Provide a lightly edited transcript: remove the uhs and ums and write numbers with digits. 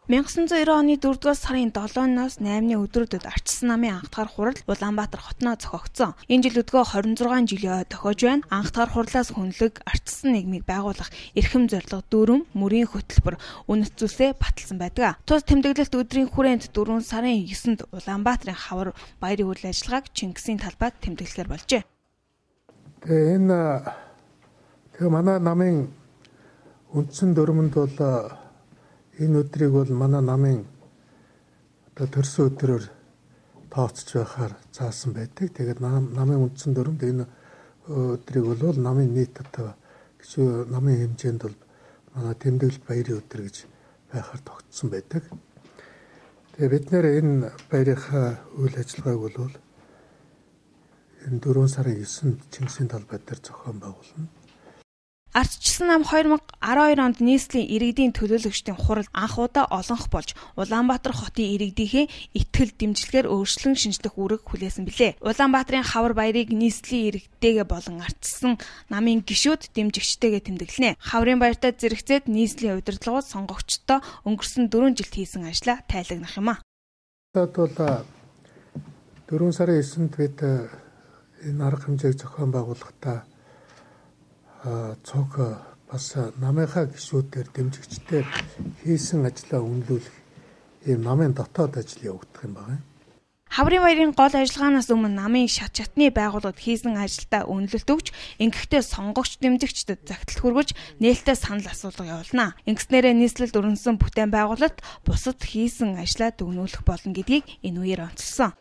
1990 оны 4-р сарын 7-ноос 8-ны өдрүүдэд ардчилсан намын анхдахаар хурал Улаанбаатар хотноо зохиогдсон. Энэ жил өдгөө 26 жилийн тохиож байна. Анхдахаар хурлаас хүнлэг ардчилсан нийгмийг байгуулах эрхэм зорилго дүүрэн мөрийн хөтөлбөр үнэт зүйлсээ баталсан байдаг. Тус тэмдэглэлт өдрийн хүрээнд 4 сарын 9-нд Улаанбаатарын хавар баярын үйл ажиллагааг Чингисийн талбайд тэмдэглэхээр болжээ. Тэгээ манай намын үндсэн дүрмэнд бол энэ өдрийг бол манай намын төрсөн өдрөөр тооцож байхаар заасан байдаг. Тэгээд намын үндсэн дүрмэнд энэ өдрийг бол намын нийт гişүү намын хэмжээнд бол манай тэмдэглэлт баярын өдөр гэж байхаар тогтсон байдаг. Тэгээд бид нэр энэ баярынхаа үйл ажиллагааг бол энэ 4 сарын 9-нд Чингисийн талбай дээр зохион байгуулна. Ардчилсан нам 2012 онд нийслэлийн иргэдийн төлөөлөгчдийн хурал анх удаа олонх болж Улаанбаатар хотын иргэдийнхээ итгэл дэмжлэгээр өөрчлөн шинжлэх үүрэг хүлээсэн билээ. Улаанбаатарын хавар баярыг нийслэлийн иргэдтэйгээ болон ардчилсан намын гишүүд дэмжигчтэйгээ тэмдэглэнэ. Хаврын баяртаа зэрэгцээд нийслэлийн удирдлагууд сонгогчдоо өнгөрсөн 4 жилд хийсэн ажлаа тайлагнах юм а. Тэгэд бол 4 сарын 9-нд бид энэ арга хэмжээг зохион байгуулахдаа цог бас намынхаа гишүүдээр дэмжигчдээр хийсэн ажлаа үнэлүүлэх ийм намын дотоод ажил явагдах юм байна. Хаврын баярын гол ажиллагаанаас өмнө намын шат шатны байгууллагад хийсэн ажилдаа үнэлэлт өгч, ингэхдээ сонгогч дэмжигчдэд загтал хүргэж, нээлттэй санал асуулга явуулна. Ингэснээрээ нийслэлд өрнөсөн бүтээн байгуулалт бусад хийсэн ажлаа дүгнүүлэх болно гэдгийг энэ үеэр онцлсон.